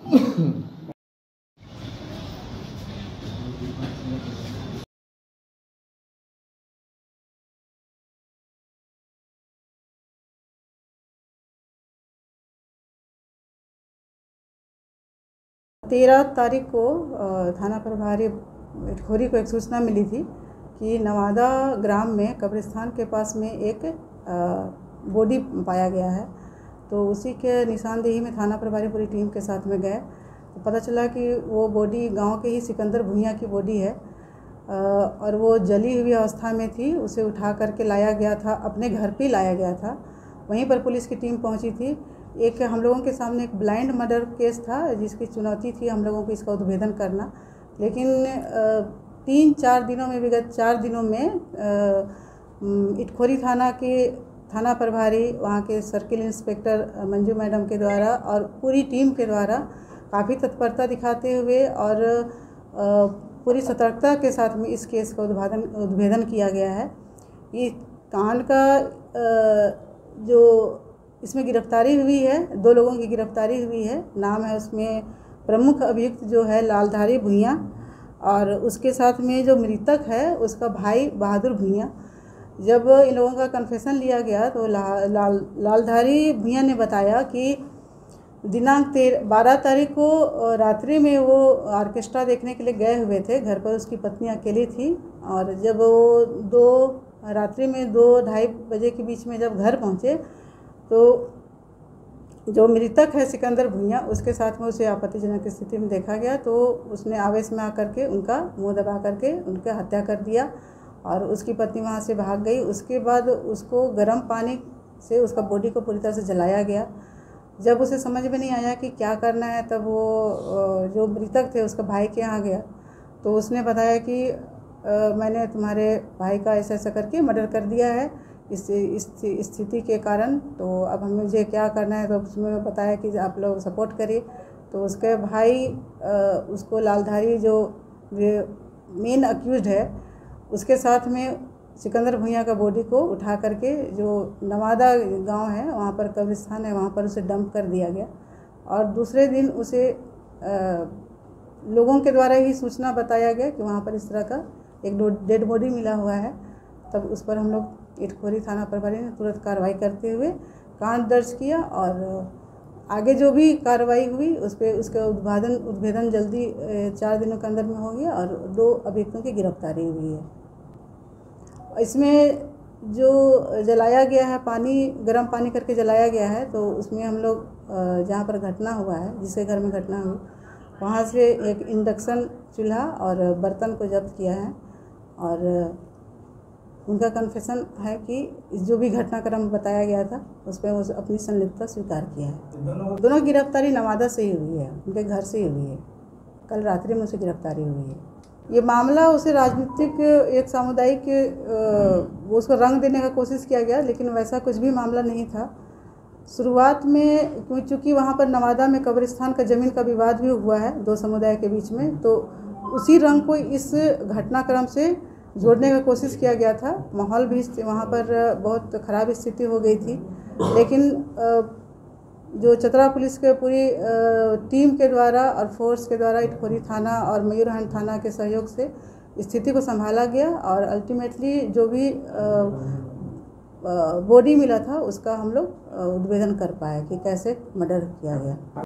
तेरह तारीख को थाना प्रभारी इटखोरी को एक सूचना मिली थी कि नवादा ग्राम में कब्रिस्तान के पास में एक बॉडी पाया गया है। तो उसी के निशानदेही में थाना प्रभारी पूरी टीम के साथ में गए तो पता चला कि वो बॉडी गांव के ही सिकंदर भुइयाँ की बॉडी है और वो जली हुई अवस्था में थी। उसे उठा करके लाया गया था, अपने घर पे लाया गया था। वहीं पर पुलिस की टीम पहुंची थी। एक हम लोगों के सामने एक ब्लाइंड मर्डर केस था जिसकी चुनौती थी हम लोगों को इसका उद्भेदन करना, लेकिन 3-4 दिनों में, विगत 4 दिनों में इटखोरी थाना के थाना प्रभारी, वहाँ के सर्किल इंस्पेक्टर मंजू मैडम के द्वारा और पूरी टीम के द्वारा काफ़ी तत्परता दिखाते हुए और पूरी सतर्कता के साथ में इस केस का उद्भेदन किया गया है। ये कांड का जो इसमें गिरफ्तारी हुई है, 2 लोगों की गिरफ्तारी हुई है। नाम है उसमें प्रमुख अभियुक्त जो है लालधारी भुइयाँ और उसके साथ में जो मृतक है उसका भाई बहादुर भुइयाँ। जब इन लोगों का कन्फेशन लिया गया तो लालधारी भुइयाँ ने बताया कि दिनांक 12 तारीख को रात्रि में वो ऑर्केस्ट्रा देखने के लिए गए हुए थे। घर पर उसकी पत्नी अकेली थी और जब वो रात्रि में 2-2:30 बजे के बीच में जब घर पहुँचे तो जो मृतक है सिकंदर भुइयाँ, उसके साथ में उसे आपत्तिजनक स्थिति में देखा गया। तो उसने आवेश में आकर के उनका मुंह दबा करके उनकी हत्या कर दिया और उसकी पत्नी वहाँ से भाग गई। उसके बाद उसको गर्म पानी से उसका बॉडी को पूरी तरह से जलाया गया। जब उसे समझ में नहीं आया कि क्या करना है, तब वो जो मृतक थे उसका भाई के यहाँ गया तो उसने बताया कि मैंने तुम्हारे भाई का ऐसा ऐसा करके मर्डर कर दिया है इस स्थिति के कारण, तो अब मुझे क्या करना है। तो उसमें बताया कि आप लोग सपोर्ट करिए। तो उसके भाई उसको लालधारी जो मेन अक्यूज्ड है उसके साथ में सिकंदर भुइयाँ का बॉडी को उठा करके जो नवादा गांव है वहाँ पर कब्रिस्तान है, वहाँ पर उसे डंप कर दिया गया। और दूसरे दिन उसे लोगों के द्वारा ही सूचना बताया गया कि वहाँ पर इस तरह का एक डेड बॉडी मिला हुआ है। तब उस पर हम लोग इटखोरी थाना प्रभारी ने तुरंत कार्रवाई करते हुए कांड दर्ज किया और आगे जो भी कार्रवाई हुई उस पर उसका उद्भेदन जल्दी 4 दिनों के अंदर में हो गया और 2 अभियुक्तों की गिरफ्तारी हुई है। इसमें जो जलाया गया है पानी, गर्म पानी करके जलाया गया है, तो उसमें हम लोग जहाँ पर घटना हुआ है, जिसके घर में घटना हुई, वहाँ से एक इंडक्शन चूल्हा और बर्तन को जब्त किया है और उनका कन्फेशन है कि जो भी घटनाक्रम बताया गया था उस पर वो अपनी संलिप्तता स्वीकार किया है। दोनों गिरफ्तारी नवादा से ही हुई है, उनके घर से ही हुई है। कल रात्रि में उसे गिरफ्तारी हुई है। ये मामला उसे राजनीतिक एक सामुदायिक उसको रंग देने का कोशिश किया गया, लेकिन वैसा कुछ भी मामला नहीं था। शुरुआत में चूँकि वहाँ पर नवादा में कब्रिस्तान का ज़मीन का विवाद भी हुआ है 2 समुदाय के बीच में, तो उसी रंग को इस घटनाक्रम से जोड़ने की कोशिश किया गया था। माहौल भी वहाँ पर बहुत ख़राब स्थिति हो गई थी, लेकिन जो चतरा पुलिस के पूरी टीम के द्वारा और फोर्स के द्वारा इटखोरी थाना और मयूरहंड थाना के सहयोग से स्थिति को संभाला गया और अल्टीमेटली जो भी बॉडी मिला था उसका हम लोग उद्भेदन कर पाए कि कैसे मर्डर किया गया।